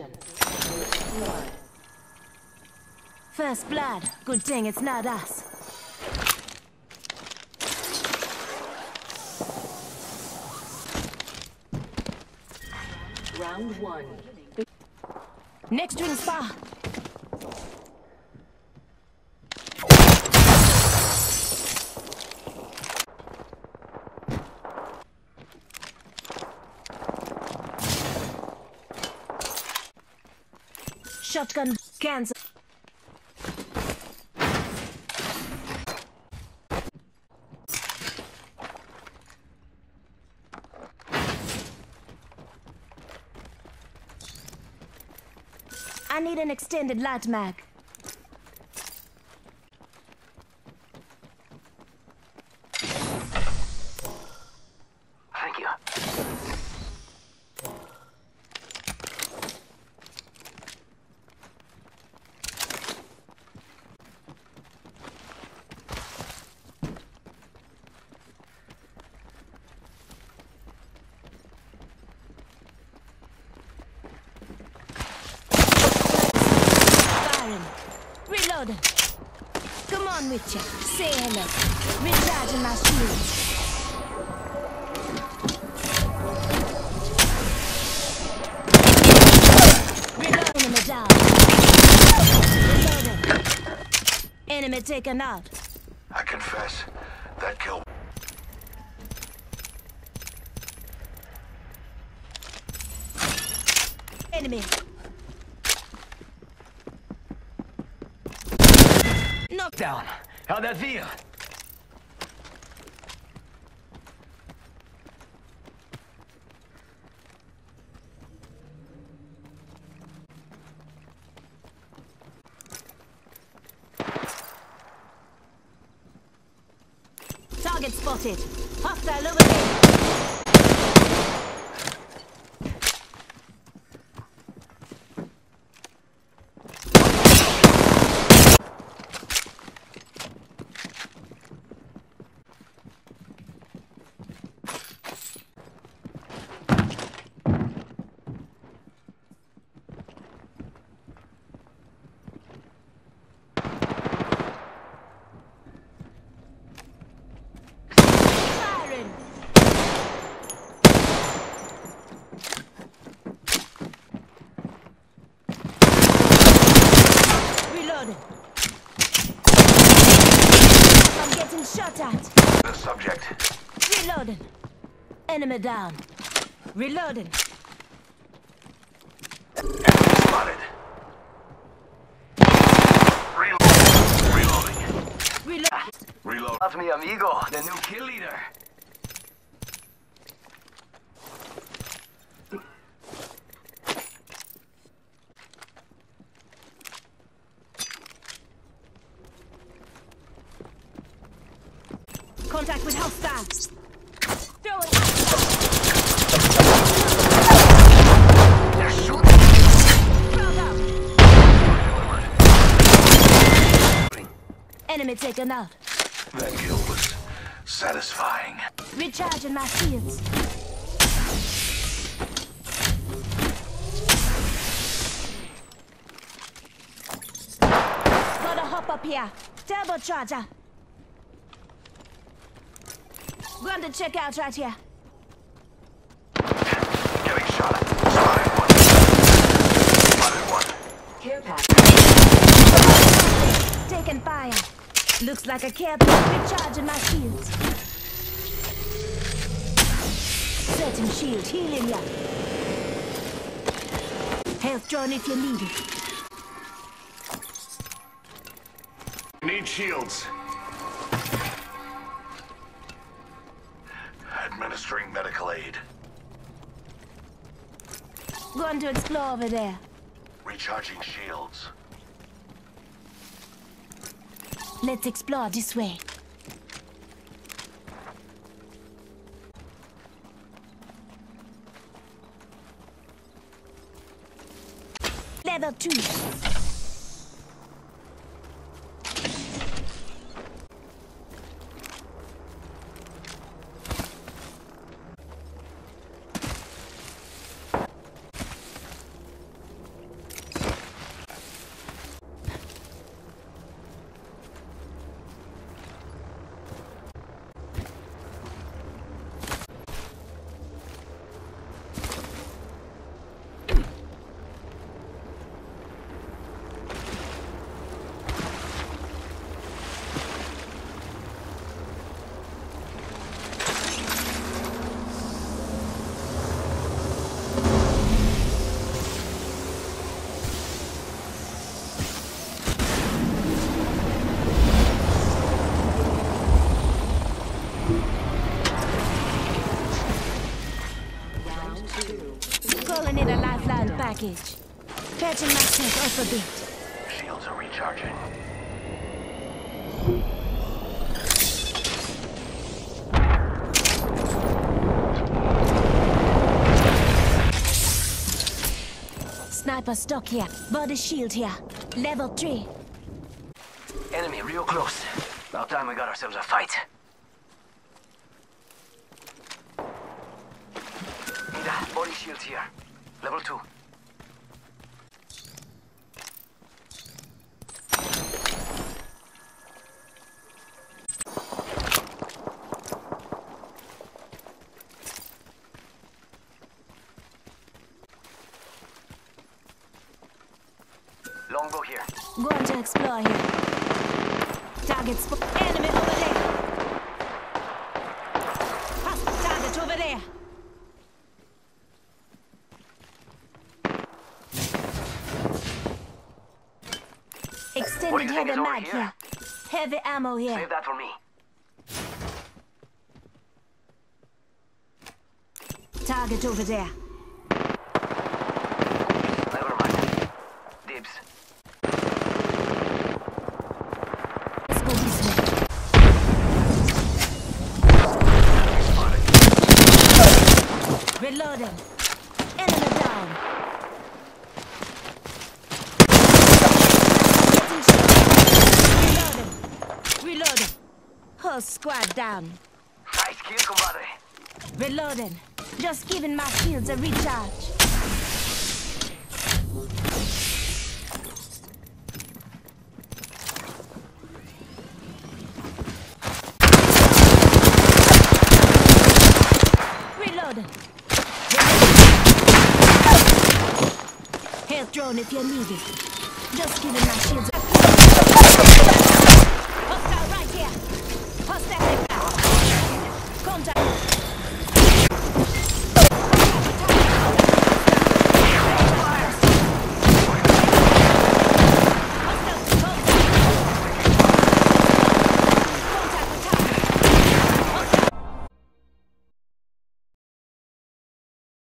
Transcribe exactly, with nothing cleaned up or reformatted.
Ignition. Blood. First blood. Good thing it's not us. Round one. Next ring spa. Shotgun cancel. I need an extended light mag. Thank you. Reloading. Come on with you. Say hello. Recharging my shields. Reloading. Enemy down. Reloading. Enemy taken out. I confess, that kill. Enemy. Knockdown. How'd that feel? Target spotted. Hostile over there. I'm getting shot at. The subject. Reloading. Enemy down. Reloading. Enemy spotted. Reloading. Reloading. Reload. Reload. That's me amigo, the new kill leader. Contact with hostiles. Throw it. They're shooting. Throw out. Enemy taken out. That kill was satisfying. Recharging my shields. Gotta hop up here. Turbocharger. Going to check out right here. Getting shot. Spotted one. Spotted one. Care pack. Taking fire. Looks like a care pack. Recharging my shields. Setting shield. Healing ya. Health drone if you need it. Need shields. Administering medical aid. Going to explore over there. Recharging shields. Let's explore this way. Level two. package. Patching myself up a bit. Shields are recharging. Sniper stock here. Body shield here. Level three. Enemy real close. About time we got ourselves a fight. Need a body shield here. Level two. Longbow here. Going to explore here. Target spot. Enemy over there. Hostile target over there. Extended think heavy is over mag here? here. Heavy ammo here. Save that for me. Target over there. Never mind. Dibs. Let's go this way. Reloading. Enemy down. Getting shot. Reloading. Reloading. Whole squad down. Nice kill, compadre. Reloading. Just giving my shields a recharge. Reloading. Health drone if you need it. Just giving my shields a... Hostile right here. Hostile.